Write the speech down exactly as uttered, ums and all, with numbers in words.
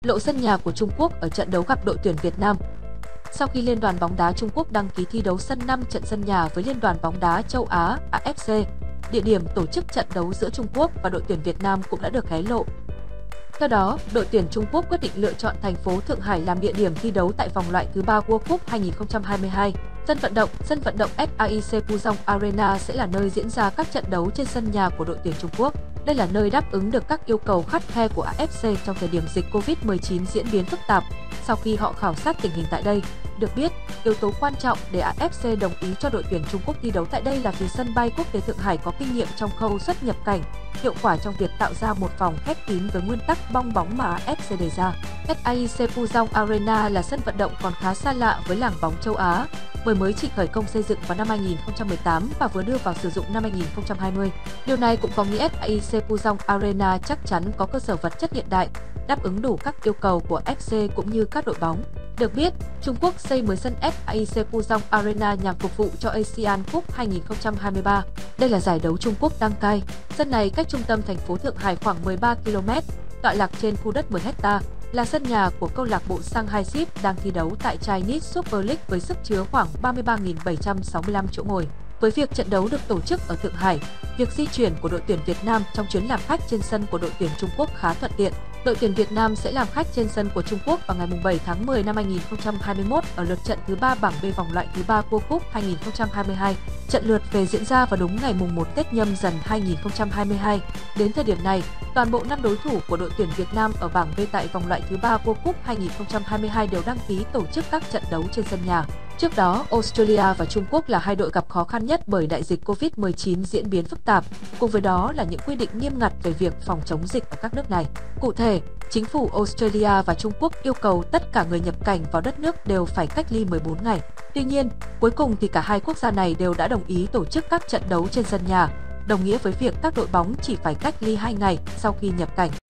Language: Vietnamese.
lộ sân nhà của Trung Quốc ở trận đấu gặp đội tuyển Việt Nam. Sau khi Liên đoàn bóng đá Trung Quốc đăng ký thi đấu sân năm trận sân nhà với Liên đoàn bóng đá châu Á A F C, địa điểm tổ chức trận đấu giữa Trung Quốc và đội tuyển Việt Nam cũng đã được hé lộ. Theo đó, đội tuyển Trung Quốc quyết định lựa chọn thành phố Thượng Hải làm địa điểm thi đấu tại vòng loại thứ ba World Cup hai nghìn không trăm hai mươi hai. Sân vận động, sân vận động ép a i Sepuzong Arena sẽ là nơi diễn ra các trận đấu trên sân nhà của đội tuyển Trung Quốc. Đây là nơi đáp ứng được các yêu cầu khắt khe của A F C trong thời điểm dịch Covid mười chín diễn biến phức tạp. Sau khi họ khảo sát tình hình tại đây, được biết, yếu tố quan trọng để A F C đồng ý cho đội tuyển Trung Quốc thi đấu tại đây là vì sân bay quốc tế Thượng Hải có kinh nghiệm trong khâu xuất nhập cảnh, hiệu quả trong việc tạo ra một vòng khép kín với nguyên tắc bong bóng mà A F C đề ra. ép a i Sepuzong Arena là sân vận động còn khá xa lạ với làng bóng châu Á, bởi mới chỉ khởi công xây dựng vào năm hai nghìn không trăm mười tám và vừa đưa vào sử dụng năm hai nghìn không trăm hai mươi. Điều này cũng có nghĩa ép a i Sepuzong Arena chắc chắn có cơ sở vật chất hiện đại, đáp ứng đủ các yêu cầu của ép xê cũng như các đội bóng. Được biết, Trung Quốc xây mới sân ép a i Sepuzong Arena nhằm phục vụ cho Asian Cup hai nghìn không trăm hai mươi ba. Đây là giải đấu Trung Quốc đăng cai. Sân này cách trung tâm thành phố Thượng Hải khoảng mười ba ki lô mét, tọa lạc trên khu đất mười héc ta, là sân nhà của câu lạc bộ Shanghai Sheep đang thi đấu tại Chinese Super League với sức chứa khoảng ba mươi ba nghìn bảy trăm sáu mươi lăm chỗ ngồi. Với việc trận đấu được tổ chức ở Thượng Hải, việc di chuyển của đội tuyển Việt Nam trong chuyến làm khách trên sân của đội tuyển Trung Quốc khá thuận tiện. Đội tuyển Việt Nam sẽ làm khách trên sân của Trung Quốc vào ngày bảy tháng mười năm hai nghìn không trăm hai mươi mốt ở lượt trận thứ ba bảng B vòng loại thứ ba World Cup hai nghìn không trăm hai mươi hai. Trận lượt về diễn ra vào đúng ngày mùng một Tết Nhâm Dần hai nghìn không trăm hai mươi hai. Đến thời điểm này, toàn bộ năm đối thủ của đội tuyển Việt Nam ở bảng B tại vòng loại thứ ba World Cup hai nghìn không trăm hai mươi hai đều đăng ký tổ chức các trận đấu trên sân nhà. Trước đó, Australia và Trung Quốc là hai đội gặp khó khăn nhất bởi đại dịch Covid mười chín diễn biến phức tạp, cùng với đó là những quy định nghiêm ngặt về việc phòng chống dịch ở các nước này. Cụ thể, chính phủ Australia và Trung Quốc yêu cầu tất cả người nhập cảnh vào đất nước đều phải cách ly mười bốn ngày. Tuy nhiên, cuối cùng thì cả hai quốc gia này đều đã đồng ý tổ chức các trận đấu trên sân nhà, đồng nghĩa với việc các đội bóng chỉ phải cách ly hai ngày sau khi nhập cảnh.